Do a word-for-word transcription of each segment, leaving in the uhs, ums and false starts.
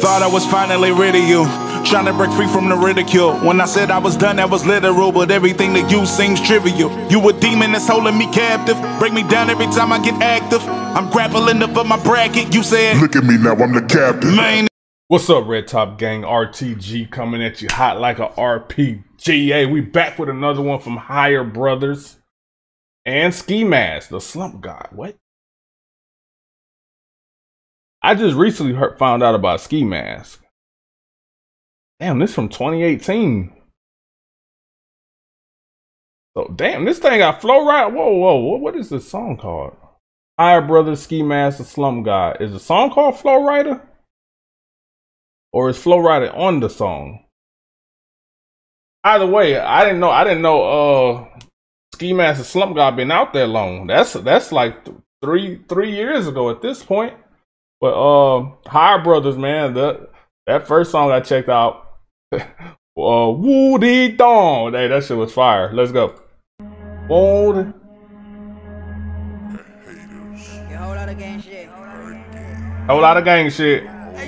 thought I was finally rid of you, trying to break free from the ridicule. When I said I was done, that was literal, but everything to you seems trivial. You a demon that's holding me captive, break me down every time I get active. I'm grappling up my bracket, you said, look at me now, I'm the captain. Man. What's up, Red Top Gang? R T G coming at you hot like a R P G. Hey, we back with another one from Higher Brothers and Ski Mask, the Slump God. What? I just recently heard, found out about Ski Mask. Damn, this from twenty eighteen. So, damn, this thing got Flow Rider. Whoa, whoa, what is this song called? Higher Brothers, Ski Mask, the Slump God. Is the song called Flow Rider? Or is Flow Rider on the song? Either way, I didn't know. I didn't know. Uh, Ski Mask and Slump God been out there long. That's that's like th three three years ago at this point. But uh, Higher Brothers, man, the that first song I checked out, uh, Woo Dee Dong. Hey, that shit was fire. Let's go. Woo. Whole lot of gang shit. Whole lot of gang shit.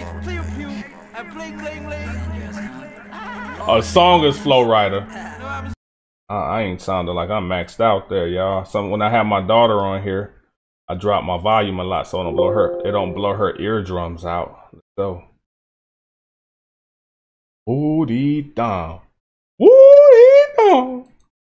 A song is Flow Rider. Uh, I ain't sounding like I'm maxed out there, y'all. Some when I have my daughter on here, I drop my volume a lot so it don't blow her. It don't blow her eardrums out. So, Woo Dee Dong, Woo Dee Dong.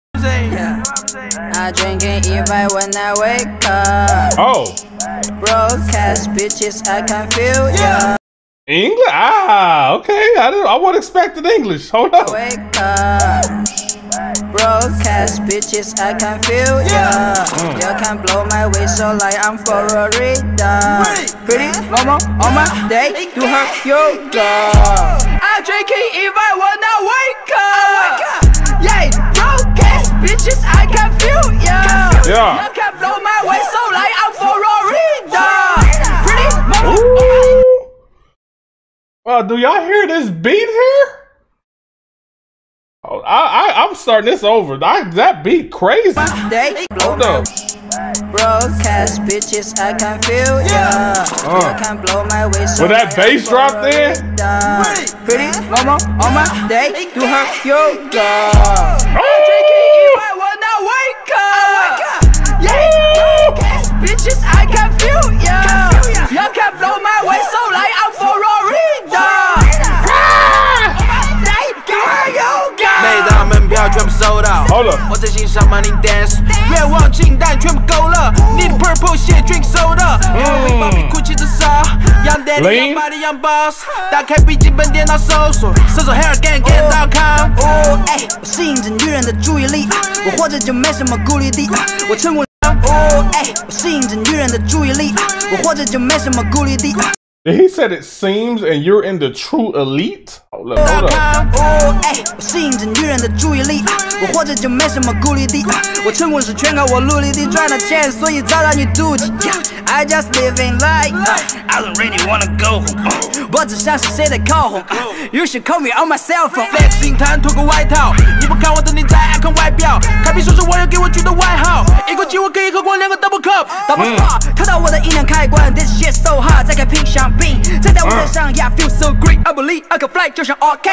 I drink and eat right when I wake up. Oh, Broadcast bitches, I can feel ya. English? Ah, okay. I didn't. I wasn't expecting English. Hold on. Wake up. Broadcast bitches, I can feel ya. Mm. You can blow my way so like I'm Florida. Pretty mama on my day do her yoga. I drink and eat right when I wake up. Yeah, broadcast bitches, I can feel ya. Yeah. You can blow my way so like I'm Florida. Pretty mama on my. Well, do y'all hear this beat here? Oh, I, I, I'm starting this over. I, that beat crazy. Hold up. Broadcast bitches, I can feel ya. Uh. You can blow my way so With that bass drop there? Pretty mama on my day do her yoga. Oh. I drink and eat right when I wake up. Yeah, broadcast bitches, I can feel ya. You can blow my way so like I'm Florida. Hold up. 我在欣赏 Money Dance， 愿望清单全部够了。你的 Purple shit drink soda， 背包比 Gucci 的少。Young Daddy， Young Body，Young Boss， 打开笔记本电脑搜索，搜索 Hair Gang Gang dot com。 哦，哎，我吸引着女人的注意力，我活着就没什么顾虑的，我成功。哦，哎，我吸引着女人的注意力，我活着就没什么顾虑的。 He said it seems and you're in the true elite. Hold up, hold up. 哦，哎，我吸引着女人的注意力，我活着就没什么顾虑的，我成功是全靠我努力的赚的钱，所以遭到你妒忌。I just living life, I don't really wanna go home. 我只想是谁的口红 ，You should call me on my cell phone. Flexing 弹脱个外套，你不看我的你在爱看外表，开瓶说是网友给我取的外号，一口气我可以喝光两个 double cup。Double star， 看到我的音量开关 ，This shit so hot， 再开瓶香槟，站在舞台上 ，Yeah feel so great, I believe I can fly， 就像 R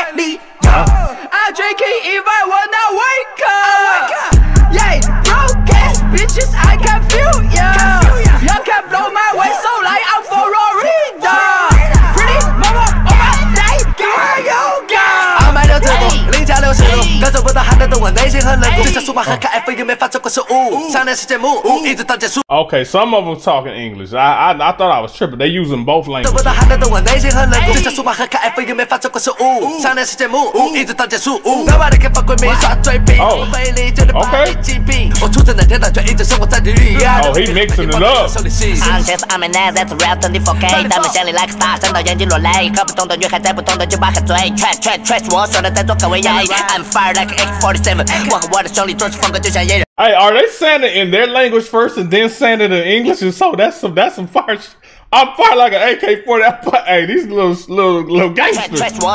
Kelly。I drink and eat right when I wake up. Yeah, broadcast bitches, I can feel ya. You can blow my way so like I'm Florida. Pretty mama on my day, girl yoga. 二百六十度，零下六十度，感受不到寒冷的我内心很冷酷，就像数码和开 F 也没发生过失误，上电视节目一直到结束。 Okay, some of them talking English. I, I I thought I was tripping. They using both languages. 不到寒冷的我内心很冷酷，就像数码和开 F 也没发生过失误，上电视节目一直到结束。Nobody can fuck with me，耍嘴皮，我魅力就能把你击毙。我出生那天的就一直生活在地狱。 Oh, he mixing it up. I'm just I'm an ass, that's real twenty-four K， 他们像你 like star， 闪到眼睛落泪，喝不同的女孩在不同的酒吧喝醉 ，trash trash trash， 我说的在做各位 I'm fired like A K forty-seven， 我和我的兄弟做事风格就像野人。 Hey, are they saying it in their language first and then saying it in English? And so that's some that's some fire. I'm fired like an A K forty. Hey, these little little little gangsters.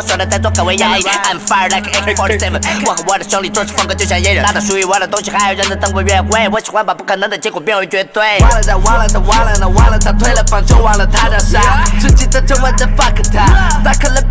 I'm fired like A K forty-seven， 我和我的兄弟做事风格就像野人，拿到属于我的东西，还有人在等我约会。我喜欢把不可能的结果变为绝对。 完了他完了他完了他完了他退了房就忘了他叫啥，自己的就问着 fuck 他，打开了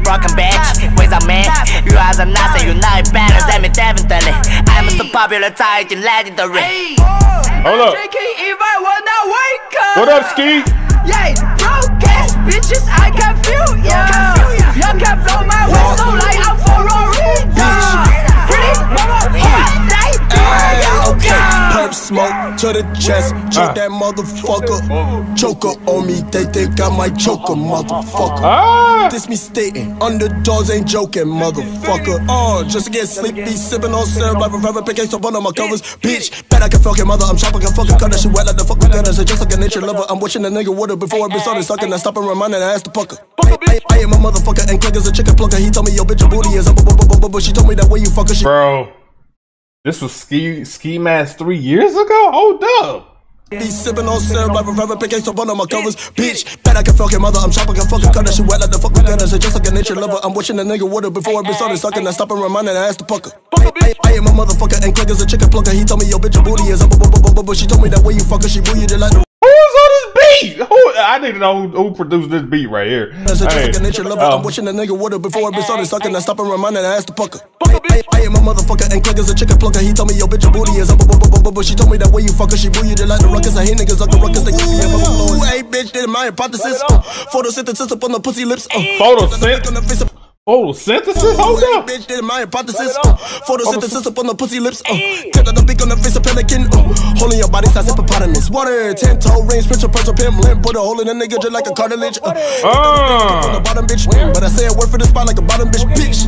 broken bitch. Ways on me, you are the nothing, you know it better than me definitely. I'm so popular, tired and legendary. Hold up. What up, Ski? Yeah, broke ass bitches, I can feel ya. Y'all can blow my whistle like I'm for a Pretty mama, hot night, okay, perp smoke to the chest, choke that motherfucker. Choker on me, they think I might choke a motherfucker. Ah. This me stating, underdogs ain't joking, motherfucker. Oh, just to get sleepy, sipping on syrup like a forever, picking up on my covers. Bitch, bet I can fuck your mother, I'm chopping, can fucking cut that shit wet like the fucking gutter. So just like a nature lover, I'm watching a nigga water before I been started sucking. I stop and reminding I asked the pucker. I, I, I am a motherfucker and click as a chicken plucker. He told me, yo, bitch, your booty is up, but she told me that way you fucker. She Bro, this was Ski Ski Mask three years ago? Hold up. Be sipping on syrup like a forever, picking up on my covers. Bitch, bet I can fuck your mother, I'm chopping, can fucking cut that shit wet like the fucking gutter. So just like a nature lover, I'm watching a nigga water before I been started sucking. I stop and reminding I asked the pucker. I, I, I am a motherfucker and click as a chicken plucker. He told me, yo, bitch, your booty is up, but she told me that way you fucker, she boo you just like the Who's on this beat? Who, I need to know who, who produced this beat right here. As a Hey, chicken nature lover, um, I'm watching a nigga water before I been started sucking. I stop and reminding I asked the pucker. I, I, I am a motherfucker and click as a chicken plucker. He told me, yo, bitch, your booty is up, but she told me that way you fucker, she boo you just like the ruckus. I hear niggas like the ruckus, they keep me up on the floor. Hey, bitch, did my hypothesis. Uh, photosynthesis up on the pussy lips. Uh, Photosynthesis? Photosynthesis? Hold Hey, up. bitch, did my hypothesis. Uh, photosynthesis up on the pussy lips. Uh, tip of the beak on the face of pelican. Uh, holding your body size hippopotamus. Water, ten toe range, picture, punch, pimp, limp. Put a hole in a nigga just like a cartilage. Uh, Ah. on the bottom, bitch. But I say a word for the spot like a bottom, bitch, bitch.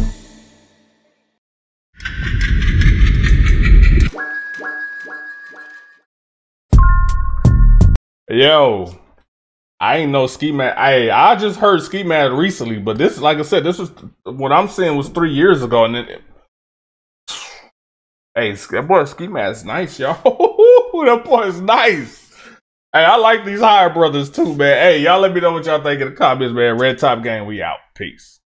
Yo, I ain't know Ski Mask. I I just heard Ski Mask recently, but this, like I said, this was what I'm saying was three years ago, and then. It, hey, that boy Ski Mask nice, y'all. That boy is nice. Hey, I like these Higher Brothers too, man. Hey, y'all let me know what y'all think in the comments, man. Red Top Gang, we out. Peace.